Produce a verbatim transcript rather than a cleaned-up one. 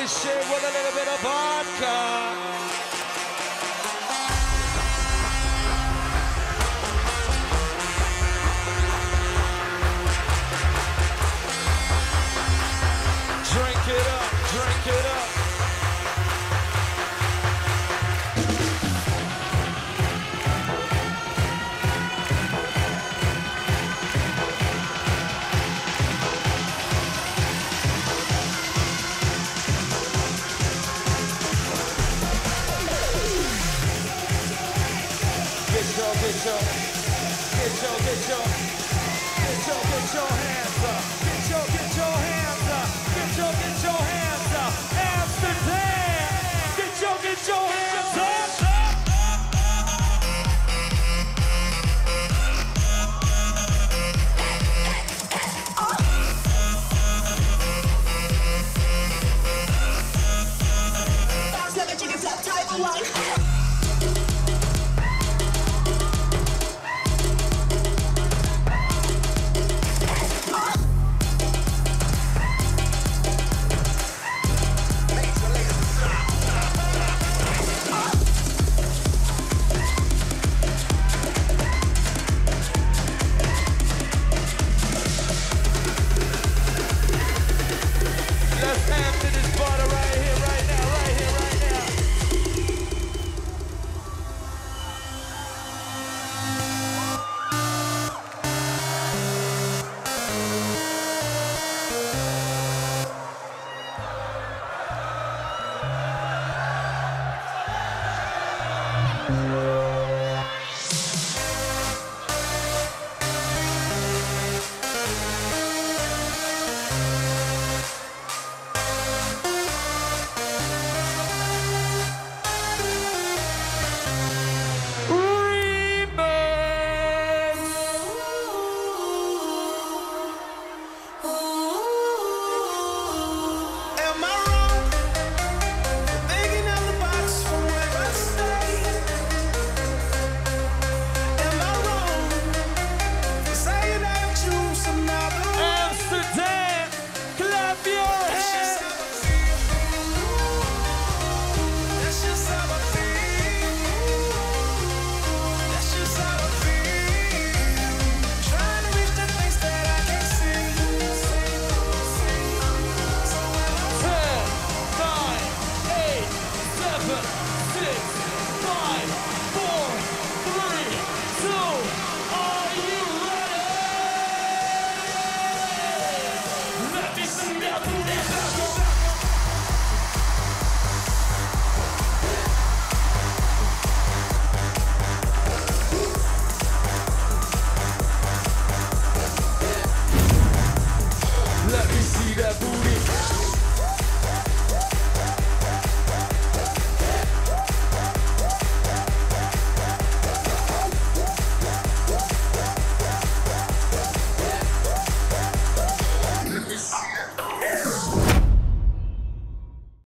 this shit with a little bit of vodka. Drink it up, drink it up. Get your, get your, get your, get your, get your, get your hands up. Get your, get your hands up. Get your, get your hands up. Amsterdam. Get your, get your hands up. Bounce like a chicken flap type of one. Let's amp to this border right here, right now, right here, right now. Thank you.